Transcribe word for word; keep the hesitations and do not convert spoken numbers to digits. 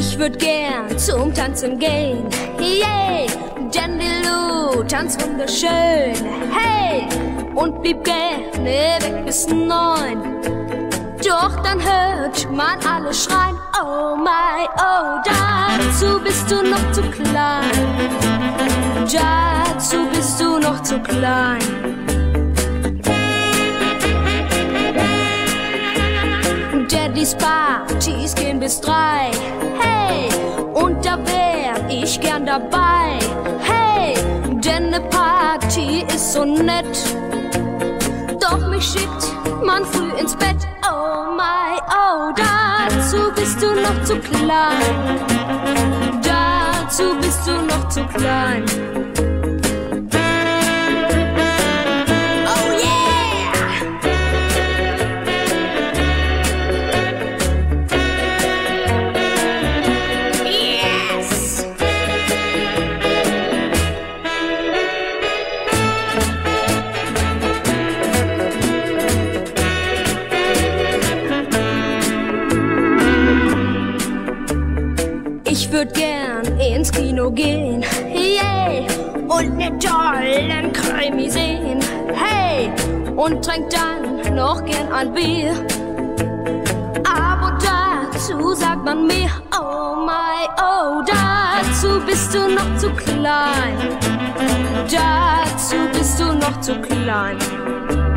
Ich würd gern zum Tanzen gehen, yay, denn die Lou tanzt wunderschön, hey, und blieb gerne weg bis neun. Doch dann hört man alle schreien, oh my, oh, dazu bist du noch zu klein, dazu bist du noch zu klein. Daddys Partys gehen bis drei, hey, und da wär ich gern dabei, hey, denn ne Party ist so nett, doch mich schickt man früh ins Bett, oh my, oh, dazu bist du noch zu klein, dazu bist du noch zu klein. Ich würd gern ins Kino gehen, yay, und ne tollen Krimi sehen, hey, und trink dann noch gern ein Bier. Aber dazu sagt man mir, oh my, oh, dazu bist du noch zu klein, dazu bist du noch zu klein.